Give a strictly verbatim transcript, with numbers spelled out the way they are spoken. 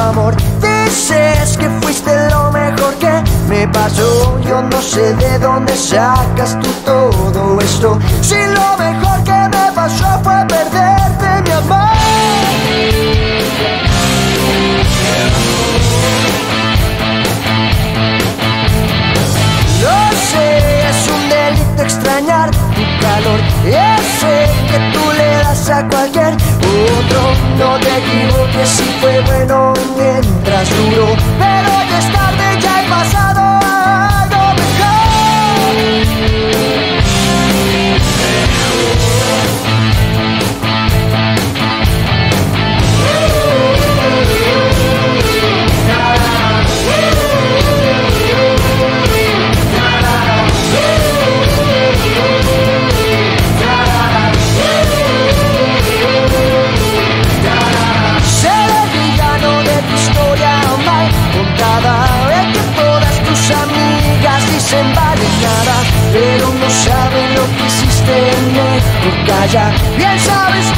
amor. Dices que fuiste lo mejor que me pasó. Yo no sé de dónde sacas tú todo esto, si lo mejor que me pasó fue perderte, mi amor. Lo sé, es un delito extrañar tu calor, ese que tú le das a cualquier otro. No te equivoques, si fue bueno mientras duró, pero ya es tarde, ya he pasado a algo mejor. Es que todas tus amigas dicen vale nada, pero no saben lo que hiciste en época ya. Bien sabes